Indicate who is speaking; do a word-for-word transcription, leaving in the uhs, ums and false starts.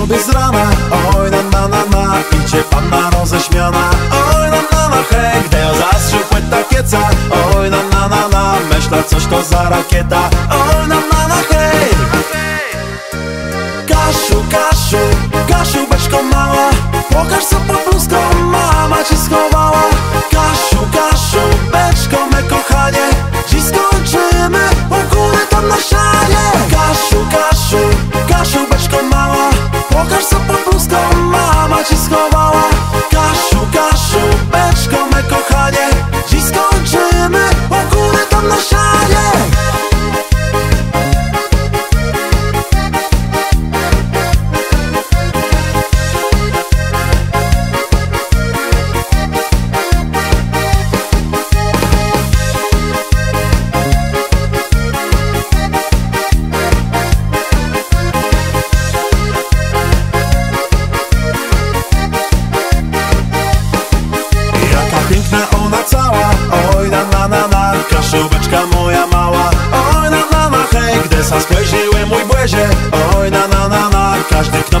Speaker 1: sobie z rana. Oj na na na na, idzie panna roześmiana. Oj na na na hej, gdy ja zastrzył płyta kieca. Oj na na na na, myśla coś to za rakieta. Oj na na na hej. Kasiu, Kasiu, Kasiu, beczko mała, pokaż co pod bluzką mama ci schowała. Kasiu, Kasiu, beczko me kochanie, dziś skończymy u góry tam na sianie. Kasiu, Kasiu, Kasiu, beczko mała, pokaż co pod bluzką mama ci schowała. Kasiu, Kasiu, beczko me kochanie, dziś skończymy u góry tam na sianie. Piękna ona cała, oj na na na na, Kasiubeczka moja mała. Oj na na na hej, gdy sam spojrzyłem mój błezie. Oj na na na na, każdy